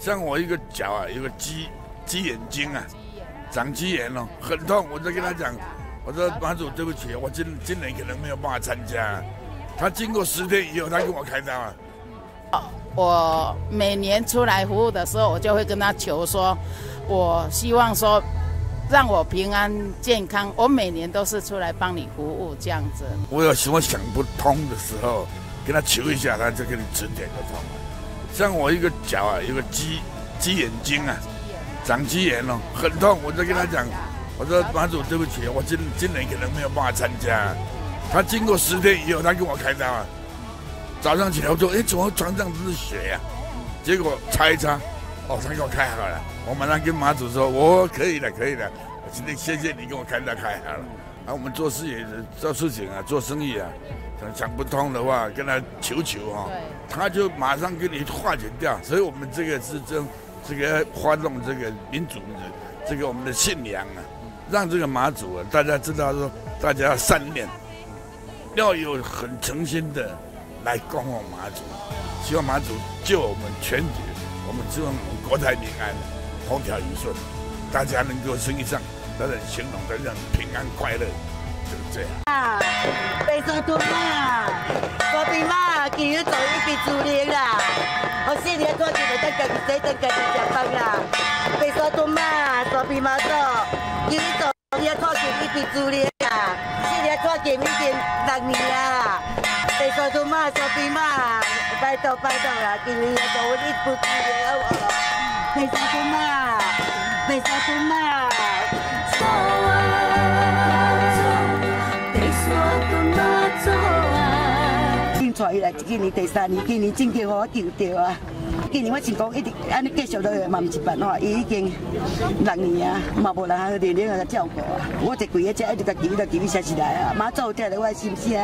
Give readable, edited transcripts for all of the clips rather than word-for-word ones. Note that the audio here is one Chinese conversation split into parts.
像我一个脚啊，有个鸡眼睛啊，长鸡眼哦，很痛。我就跟他讲，我说马主对不起，我今年可能没有办法参加。他经过10天以后，他跟我开刀啊。 我每年出来服务的时候，我就会跟他求说，我希望说让我平安健康。我每年都是出来帮你服务这样子。 我有什么想不通的时候，跟他求一下，他就给你指点就通了。像我一个脚啊，有个鸡眼睛啊，长鸡眼哦，很痛。我就跟他讲，我说马主对不起，我今年可能没有办法参加。他经过10天以后，他跟我开刀啊。早上起来我说，怎么床上都是血呀？结果擦一擦，哦，他给我开好了。我马上跟马主说，我可以了，可以了。今天谢谢你给我开刀开好了。啊，我们做事情啊，做生意啊，想不通的话，跟他求啊，他就马上给你化解掉。所以我们这个是这个发动这个民主的这个我们的信仰啊，让这个马祖啊，大家知道说，大家要善念，要有很诚心的来供奉马祖，希望马祖救我们全体，我们希望国泰民安，风调雨顺，大家能够生意上得人兴隆，得人平安快乐，就是这样。 白沙屯嘛，大兵嘛，今日做一笔主力啦。我4年拖住就等家己洗，等家己食饭啦。白沙屯嘛，大兵嘛做，今日做一拖住一笔主力啦。4年拖住已经6年啦。白沙屯嘛，大兵嘛，拜托啦，今日做一笔主力好不好？白沙屯嘛，白沙屯嘛。带伊来，今年第3年，今年政绩互我救到啊！今年我想讲一直安尼继续落去嘛，毋是办法。伊已经6年啊，嘛无人好连连个照顾啊。我一跪喺遮，一直甲求伊实时来啊！马祖听到我心声。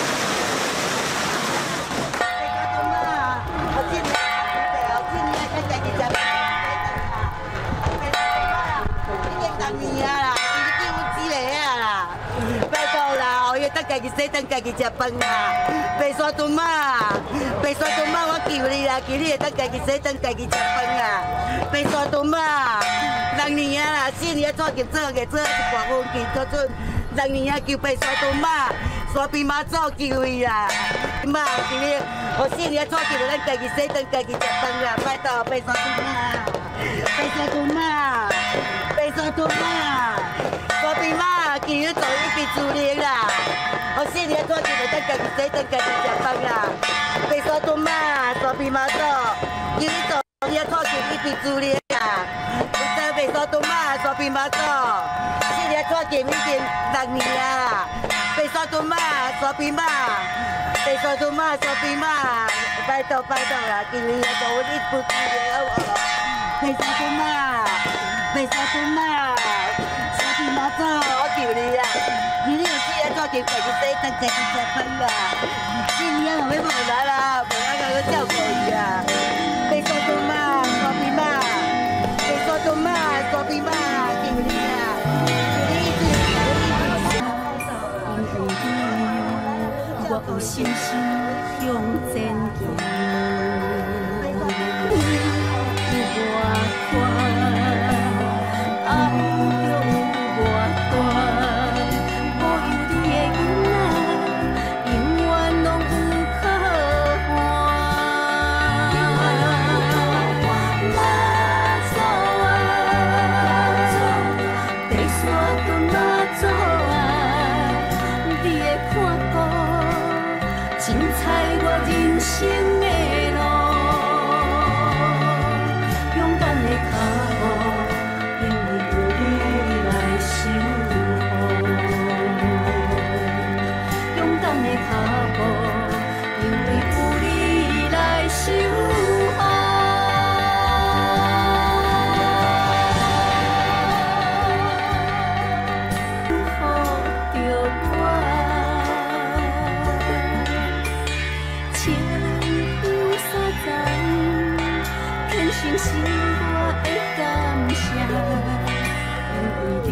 等家己洗，等家己食饭啦！白沙屯嘛，白沙屯嘛，我求你啦，求你会等家己洗，等家己食饭啦！白沙屯嘛，6年啊啦，4年做业做一大风气，做准6年啊，求白沙屯嘛，沙边马祖求伊啦！嘛，求你，我4年做业，咱家己洗，等家己食饭啦！拜托白沙屯嘛，白沙屯嘛，白沙屯嘛，沙边嘛，求你做一笔主力啦！我4年拖住就等家己洗，等家己食饭啦。白沙屯嘛，大兵嘛做，今日做4拖住一笔主力啦。在白沙屯嘛，大兵嘛做，4年拖住已经6年啦。白沙屯嘛，大兵嘛，白沙屯嘛，大兵嘛，拜托啦，今日做一笔主力好不好？白沙屯嘛，白沙屯嘛，大兵嘛做，我求你啦。你有4年做家己洗，等家己食饭啦。4年后要无来啦，无人能够照顾伊啊。白沙屯嘛，大兵嘛，白沙屯嘛，大兵嘛，求你啊，求你一直。我有信心向前行。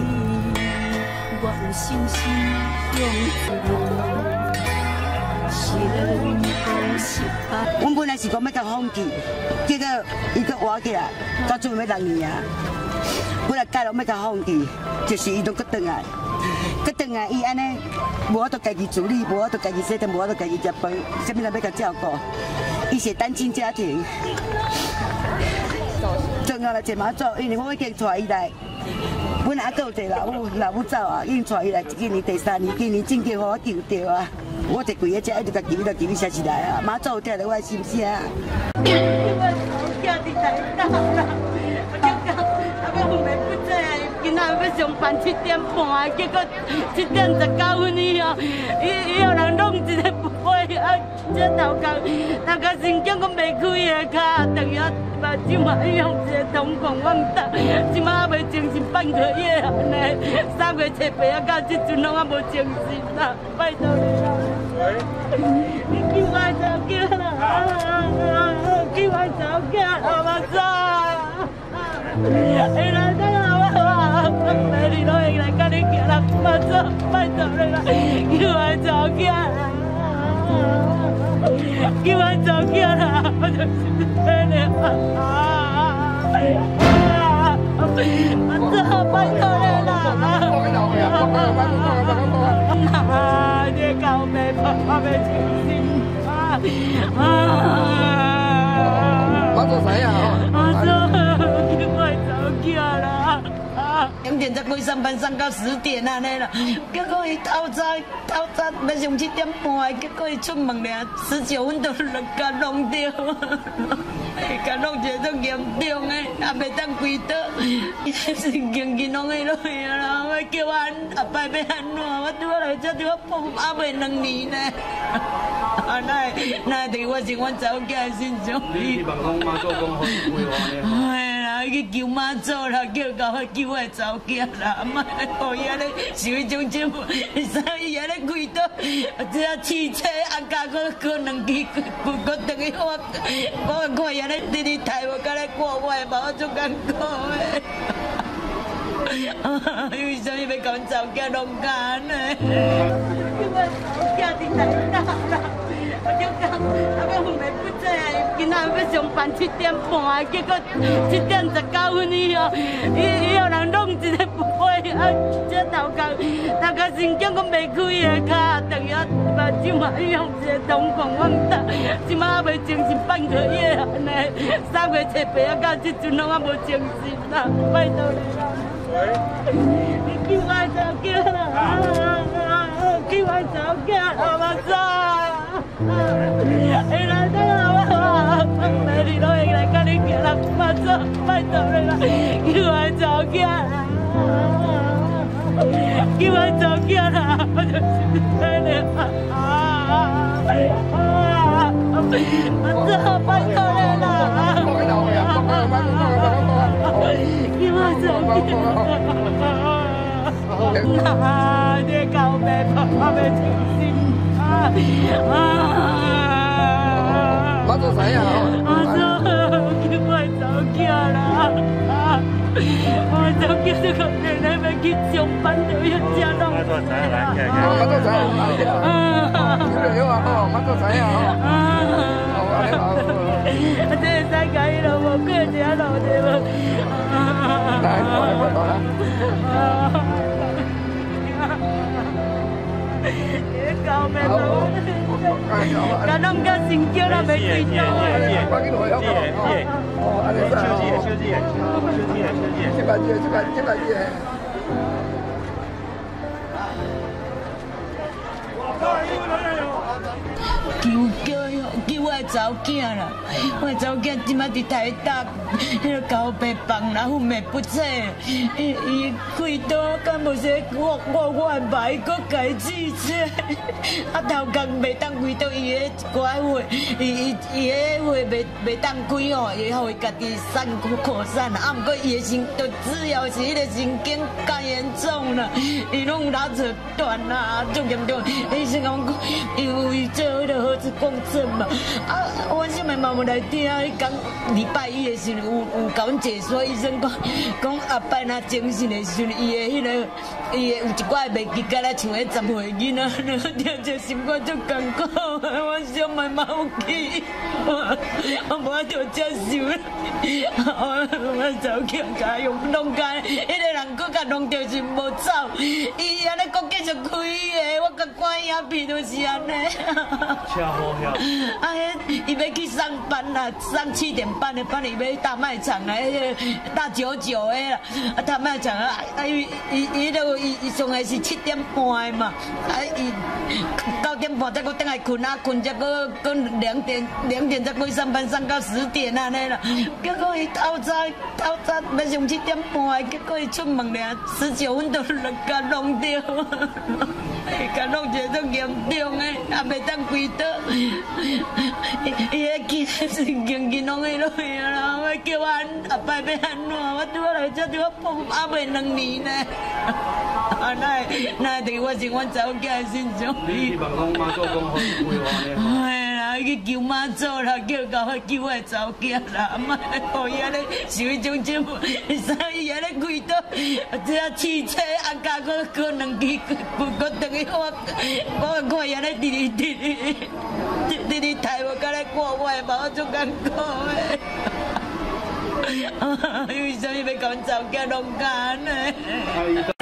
信心向前，是阮本来是讲要甲放弃，结果伊阁活起来，到最后要6年啊。本来改了要甲放弃，就是伊都阁转来，伊安尼，无法度家己处理，无法度家己洗澡，无法度家己食饭，啥物人要甲照顾？伊是单亲家庭，最后来坐马祖，因为我已经带伊来。 阮阿哥有一个老母走啊，已经带伊来，今年第3年，今年正经互我救着啊！我坐跪喺遮，一直甲求伊啥时来啊？妈祖有听到我的心声。因为我囝伫台大啦，我就讲，阿要分袂不济，今仔要上班7点半，结果7点19分以后，伊有人弄一个不会啊，这头壳神经我袂开个卡，等于。 即马用一个瞳孔放大，即马还袂精神半个月安尼，3月初8啊到即阵拢还无精神啦，拜托你啦！你救我查囝啦！救我查囝啦！妈祖！哎啦，等下我陪你落去来甲你行啦，妈祖，拜托你啦！救我查囝啦！ 叫我走起啦！我就是这样我这拜托你啦！你搞咩？我要清醒我做啥呀？我叫我走起啦！2点才过上班，上到10点安尼啦。结果伊透早要上7点半，结果伊出门了，19分钟就甲弄掉，甲弄一个足严重的，也袂当归倒，伊神经拢去落去啦。我叫我阿伯要安怎？我拄仔来遮拄仔碰，还袂2年呢。那伫我是阮查某囝的身上。你希望讲妈祖讲好规划呢？哎啦，去求妈祖啦，叫我救我查某囝啦，莫互伊安尼受迄种折磨，使伊安尼开刀，这汽车啊，加个2支，搁等于我看伊安尼直抬我，甲咧看我的毛足艰苦的。为什么要甲阮查某囝弄干呢？叫我查某囝伫台大啦。 我就讲，阿要分袂不济，今仔要上班7点半，结果7点19分以后，伊有人弄一个不会啊，这头壳神经我袂开个卡，等于即马用一个瞳孔放大，即马还袂精神半个月安尼，3月初8啊到即阵拢还无精神啦，拜托你啦！你救我查囝啦！救我查囝啦！妈祖！ 哎啦，等下我陪你落去来甲你行啦，妈祖，拜托你啦，叫我查某囝啦，叫我查某囝啦，我就是这样妈祖，拜托你啦，叫我查某囝，你搞咩？我要清醒。 妈做啥呀？妈做，叫我查某囝啦！我查某囝这个奶奶要去上班，就要吃弄。妈做啥呀？妈做啥呀？有啊，好，妈做啥呀？这会使甲伊落无过一下路对无？来，我来。 搞咩嘛？甲弄甲神经也袂开刀救我查某囝啦！我查某囝即摆伫台大，迄个交白棒啦，分袂不济。伊开刀，敢无说我的脉搁改治车，啊头壳袂当开刀，伊迄一寡血，伊迄血袂当开哦，伊互伊家己散扩散啦。啊，毋过伊的神，就主要是迄个神经较严重啦，伊拢有拉扯断啦，足严重。医生讲，伊做迄个核磁共振嘛。 啊，我什么嘛有来听？伊讲礼拜1的时候有甲阮解说，医生讲阿伯若精神的时候，伊的有一寡袂记，敢若像迄10岁囡仔，听着心肝足艰苦。 我想买毛去，我无就接受啦。我走去甲用弄干，迄个人搁甲弄着是无走，伊安尼搁继续开个，我甲关影片就是安尼。 车好晓。 啊，伊要去上班啦，上7点半的班，伊要大卖场啦，迄个大99的啦，啊大卖场啊，伊上个是7点半的嘛，啊伊9点半才搁倒来困啊，困才搁2点才搁上班，上到10点安尼啦。结果伊透早要上7点半，结果伊出门了19分钟就甲弄掉，甲弄一个足严重的，也袂当开刀。伊迄气是硬拢去落去啦，我叫我阿伯要安怎？我拄来这拄碰阿袂2年呢。啊，那伫我是阮查某囝的身上。 你希望讲妈祖讲好规划呢？ 哎啦，去求妈祖啦，叫我救我查某囝啦，莫互伊安尼受迄种折磨，所以安尼开刀，这汽车啊，加搁2支，搁等于我看伊安尼直抬我，甲咧看我的毛足艰苦的。为什么要甲阮查某囝弄干呢？